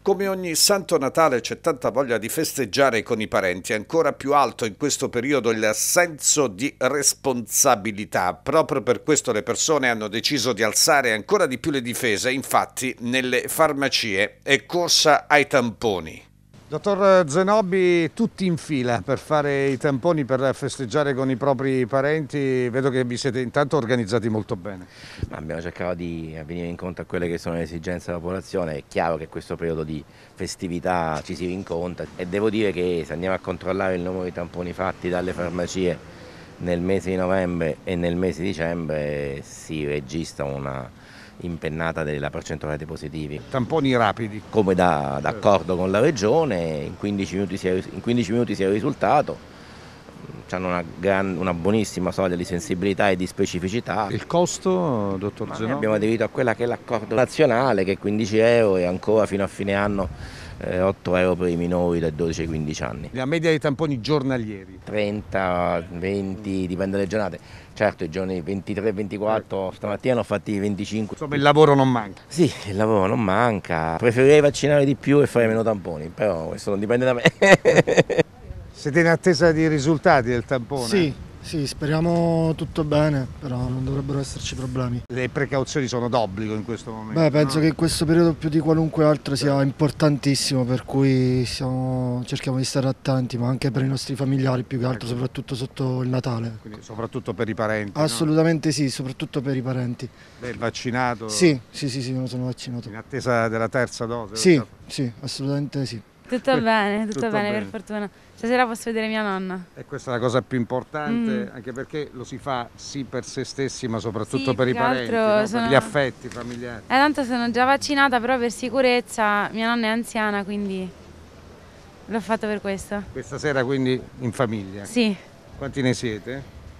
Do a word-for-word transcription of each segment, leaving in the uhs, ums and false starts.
Come ogni Santo Natale c'è tanta voglia di festeggiare con i parenti, ancora più alto in questo periodo il senso di responsabilità. Proprio per questo le persone hanno deciso di alzare ancora di più le difese, infatti nelle farmacie è corsa ai tamponi. Dottor Zenobi, tutti in fila per fare i tamponi per festeggiare con i propri parenti, vedo che vi siete intanto organizzati molto bene. Abbiamo cercato di venire incontro a quelle che sono le esigenze della popolazione, è chiaro che questo periodo di festività ci si rincontra e devo dire che se andiamo a controllare il numero di tamponi fatti dalle farmacie nel mese di novembre e nel mese di dicembre si registra una impennata della percentuale dei positivi. Tamponi rapidi. Come da, d'accordo con la regione, in quindici minuti si è, in quindici minuti si è il risultato, hanno una, gran, una buonissima soglia di sensibilità e di specificità. Il costo, dottor Zenobi? Abbiamo aderito a quella che è l'accordo nazionale, che è quindici euro e ancora fino a fine anno eh, otto euro per i minori da dodici ai quindici anni. La media dei tamponi giornalieri? trenta, venti, dipende dalle giornate. Certo, i giorni ventitré ventiquattro, stamattina ne ho fatti venticinque. Insomma, il lavoro non manca? Sì, il lavoro non manca. Preferirei vaccinare di più e fare meno tamponi, però questo non dipende da me. Siete in attesa di risultati del tampone? Sì, sì, speriamo tutto bene, però non dovrebbero esserci problemi. Le precauzioni sono d'obbligo in questo momento? Beh, penso no? che in questo periodo più di qualunque altro sia importantissimo, per cui siamo, cerchiamo di stare attenti, ma anche per i nostri familiari più che altro, soprattutto sotto il Natale. Quindi soprattutto per i parenti? Assolutamente no? Sì, soprattutto per i parenti. Lei è vaccinato? Sì, sì, sì, sì, non sono vaccinato. In attesa della terza dose? Sì, sì, assolutamente sì. Tutto bene, tutto, tutto bene, bene, per fortuna. Stasera posso vedere mia nonna. E questa è la cosa più importante, Mm. anche perché lo si fa sì per se stessi, ma soprattutto Sì, per i più che parenti, altro no? sono- Per gli affetti familiari. Eh, tanto sono già vaccinata, però per sicurezza mia nonna è anziana, quindi l'ho fatto per questo. Questa sera quindi in famiglia? Sì. Quanti ne siete?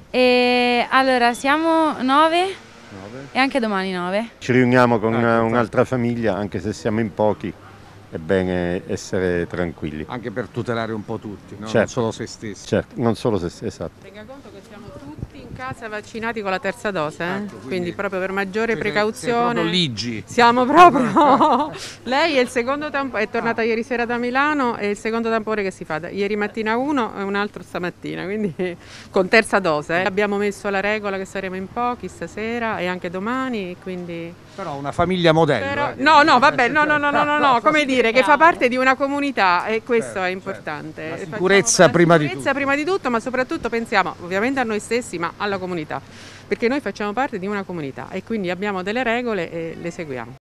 E allora siamo nove Nove. e anche domani nove. Ci riuniamo con Ah, un'altra famiglia, anche se siamo in pochi, è bene essere tranquilli. Anche per tutelare un po' tutti, no? Certo. Non solo se stessi. Certo, non solo se esatto. Tenga conto che siamo tutti in casa vaccinati con la terza dose, eh? Ecco, quindi, quindi proprio per maggiore Siete- precauzione. siete proprio ligi. Siamo proprio. Lei è il secondo tampone, è tornata ieri sera da Milano, è il secondo tampone che si fa. da- Ieri mattina uno e un altro stamattina, quindi con terza dose. eh. Abbiamo messo la regola che saremo in pochi stasera e anche domani, quindi. Però una famiglia modello. Però- eh. no, no, vabbè, no, no, no, no, no, no, come dire, che fa parte di una comunità e questo Certo, è importante. certo. La Facciamo- sicurezza la prima di sicurezza tutto. prima di tutto, ma soprattutto pensiamo ovviamente a noi stessi, ma alla comunità, perché noi facciamo parte di una comunità e quindi abbiamo delle regole e le seguiamo.